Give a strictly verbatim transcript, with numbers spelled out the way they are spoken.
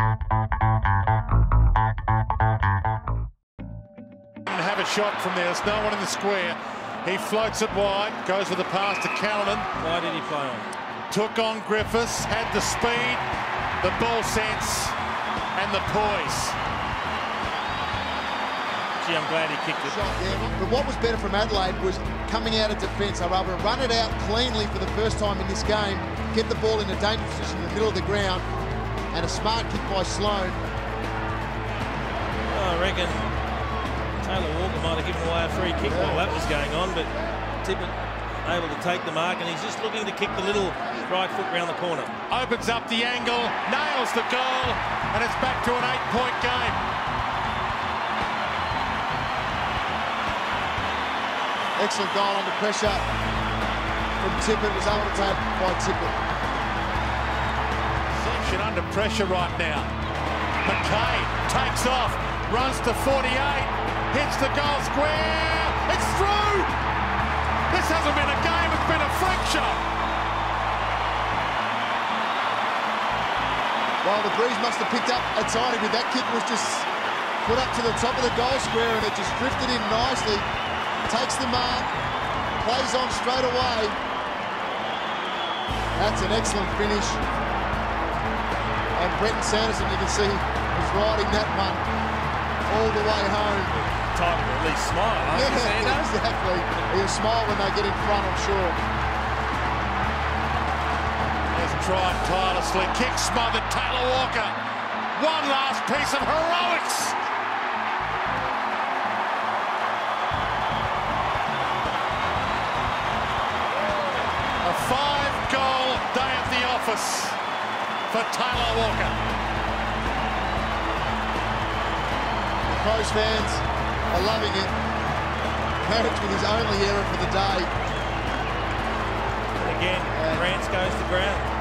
Have a shot from there. There's no one in the square. He floats it wide, goes with the pass to Callinan. Why did he play on? Took on Griffiths, had the speed, the ball sense, and the poise. Gee, I'm glad he kicked it. Shot, yeah. But what was better from Adelaide was coming out of defence. They were able to run it out cleanly for the first time in this game, get the ball in a dangerous position in the middle of the ground, and a smart kick by Sloan. Oh, I reckon Taylor Walker might have given away a free kick yeah. while that was going on, but Tippett able to take the mark, and he's just looking to kick the little right foot round the corner. Opens up the angle, nails the goal, and it's back to an eight-point game. Excellent goal under pressure from Tippett, was able to take by Tippett. Section under pressure right now. Mackay takes off, runs to forty-eight, hits the goal square, it's through! This hasn't been a game, it's been a freak show. Well, the breeze must have picked up a tiny bit. That kick was just put up to the top of the goal square and it just drifted in nicely. Takes the mark, plays on straight away. That's an excellent finish. And Brenton Sanderson, you can see, is riding that one all the way home. Time to at least smile, huh? Yeah, exactly. He'll smile when they get in front, I'm sure. There's tried tirelessly, kick smothered, Taylor Walker. One last piece of heroics. A five-goal day at the office for Taylor Walker. The Crows fans are loving it. Marriage with his only error for the day. And again, and Grants goes to ground.